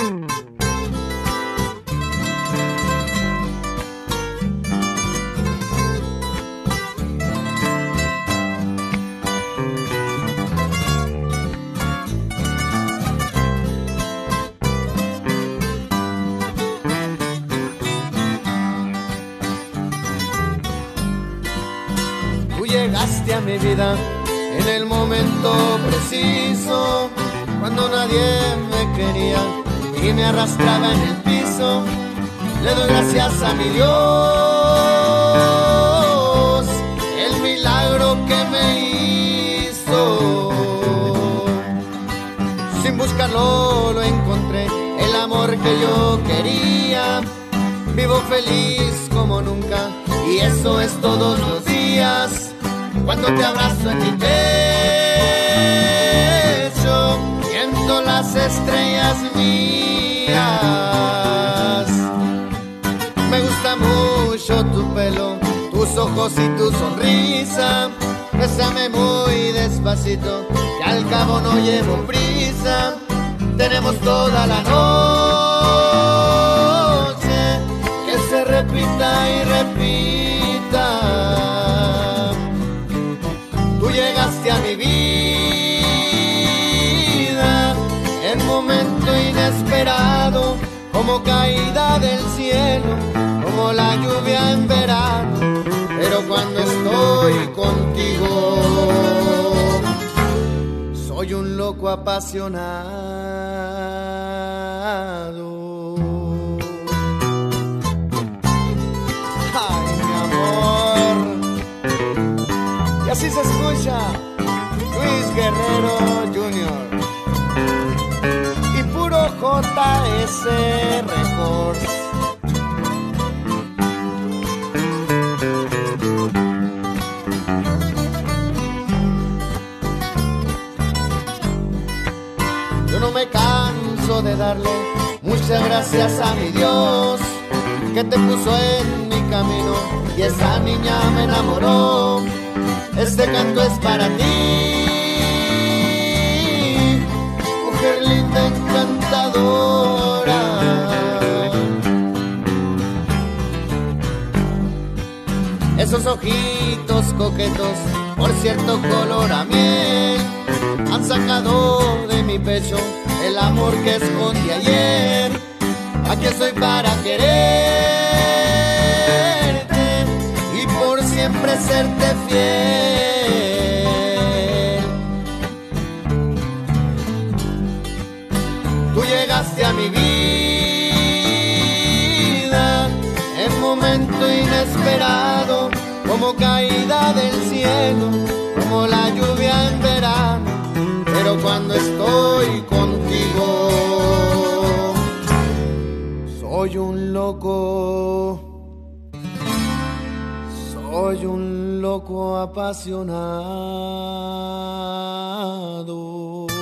Llegaste a mi vida en el momento preciso, cuando nadie me quería y me arrastraba en el piso. Le doy gracias a mi Dios, el milagro que me hizo. Sin buscarlo lo encontré, el amor que yo quería. Vivo feliz como nunca y eso es todos los días. Cuando te abrazo en mi pecho, viendo las estrellas mías. Me gusta mucho tu pelo, tus ojos y tu sonrisa. Bésame muy despacito, que al cabo no llevo prisa. Tenemos toda la noche, que se repita y repita. Llegaste a mi vida en momento inesperado, como caída del cielo, como la lluvia en verano. Pero cuando estoy contigo, soy un loco apasionado. Así se escucha Luis Guerrero Jr. y puro JS Records. Yo no me canso de darle muchas gracias a mi Dios, que te puso en mi camino y esa niña me enamoró. Este canto es para ti, mujer linda, encantadora. Esos ojitos coquetos, por cierto color a miel, han sacado de mi pecho el amor que escondí ayer. Aquí estoy para quererte y por siempre serte fiel. Tú llegaste a mi vida en momento inesperado, como caída del cielo, como la lluvia en verano. Pero cuando estoy contigo, soy un loco. Soy un loco apasionado.